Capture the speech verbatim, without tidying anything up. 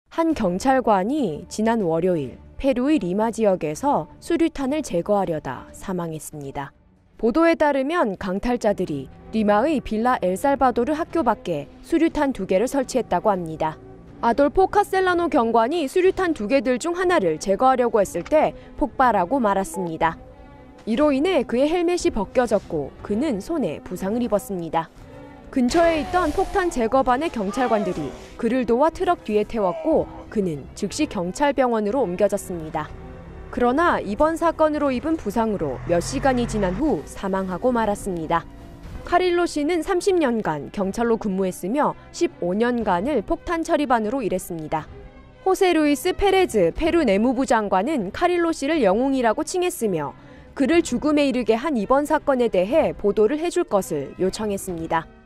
한 경찰관이 지난 월요일 페루의 리마 지역에서 수류탄을 제거하려다 사망했습니다. 보도에 따르면 강탈자들이 리마의 빌라 엘살바도르 학교 밖에 수류탄 두 개를 설치했다고 합니다. 아돌포 카셀라노 경관이 수류탄 두 개들 중 하나를 제거하려고 했을 때 폭발하고 말았습니다. 이로 인해 그의 헬멧이 벗겨졌고 그는 손에 부상을 입었습니다. 근처에 있던 폭탄 제거반의 경찰관들이 그를 도와 트럭 뒤에 태웠고 그는 즉시 경찰병원으로 옮겨졌습니다. 그러나 이번 사건으로 입은 부상으로 몇 시간이 지난 후 사망하고 말았습니다. 카릴로 씨는 삼십 년간 경찰로 근무했으며 십오 년간을 폭탄 처리반으로 일했습니다. 호세 루이스 페레즈 페루 내무부 장관은 카릴로 씨를 영웅이라고 칭했으며 그를 죽음에 이르게 한 이번 사건에 대해 보도를 해줄 것을 요청했습니다.